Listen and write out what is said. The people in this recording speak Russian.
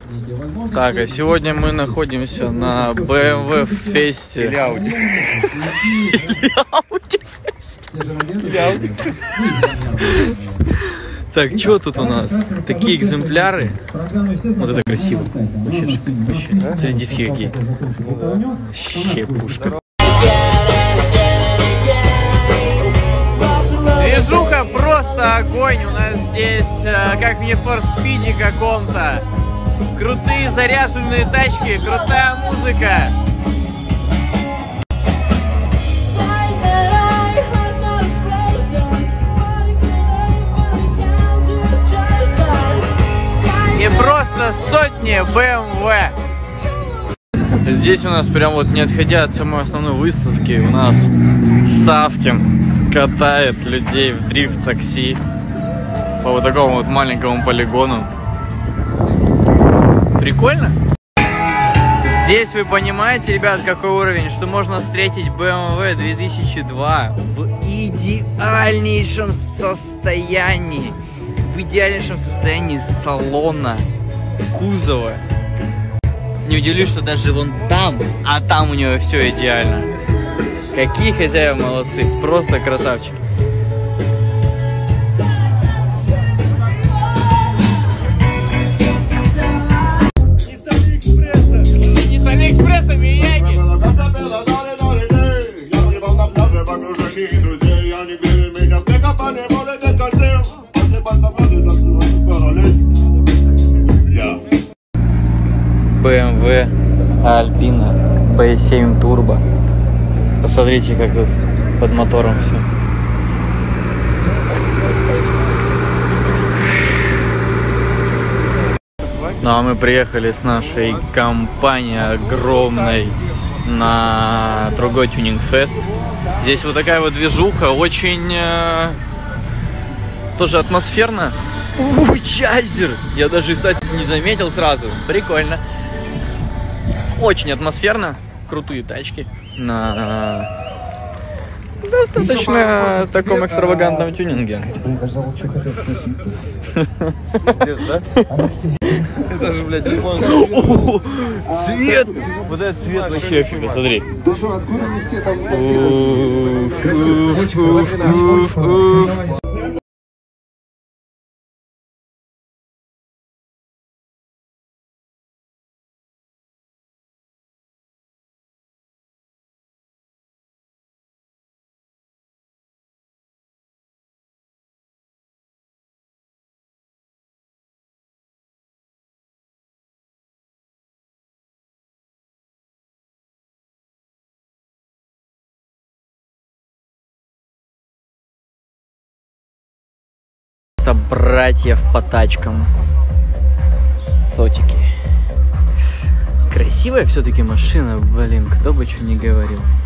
Так, а сегодня мы находимся на BMW фесте. Или Audi. Так, что тут у нас? Такие экземпляры. Вот это красиво. Вообще, смотри, диски какие. Вообще пушка. Движуха просто огонь. У нас здесь, как в Need for Speed каком-то. Крутые заряженные тачки, крутая музыка. И просто сотни BMW. Здесь у нас прям вот, не отходя от самой основной выставки, у нас Савкин катает людей в дрифт-такси по вот такому вот маленькому полигону. Прикольно? Здесь вы понимаете, ребят, какой уровень, что можно встретить BMW 2002 в идеальнейшем состоянии. В идеальнейшем состоянии салона, кузова. Не удивлюсь, что даже вон там, а там у него все идеально. Какие хозяева молодцы, просто красавчики. BMW Alpina B7 Turbo. Посмотрите, как тут под мотором все. Ну а мы приехали с нашей компанией огромной на другой тюнинг-фест. Здесь вот такая вот движуха, очень тоже атмосферно. Чайзер! Я даже, кстати, не заметил сразу. Прикольно. Очень атмосферно. Крутые тачки на достаточно таком экстравагантном тюнинге. Это же, блядь, не понял. Цвет! Вот этот цвет вообще офига, смотри. Это братьев по тачкам. Сотики. Красивая все-таки машина, блин, кто бы что ни говорил.